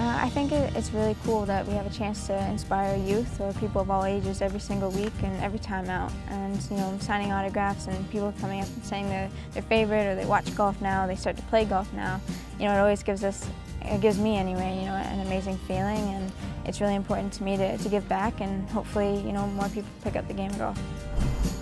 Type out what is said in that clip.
I think it's really cool that we have a chance to inspire youth or people of all ages every single week and every time out. And you know, signing autographs and people coming up and saying their favorite, or they watch golf now, they start to play golf now. You know, it always gives me anyway, you know, an amazing feeling, and it's really important to me to give back, and hopefully, you know, more people pick up the game of golf.